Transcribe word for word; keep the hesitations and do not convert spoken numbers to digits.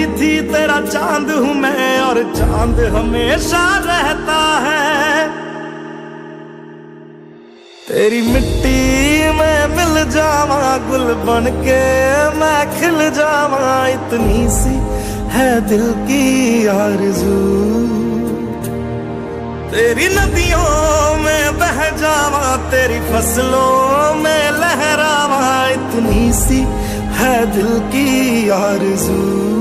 थी तेरा चांद हूँ मैं, और चांद हमेशा रहता है। तेरी मिट्टी में मिल जावा, गुल बन के मैं खिल जावा, इतनी सी है दिल की आरज़ू। तेरी नदियों में बह जावा, तेरी फसलों में लहरावा, इतनी सी है दिल की आरज़ू।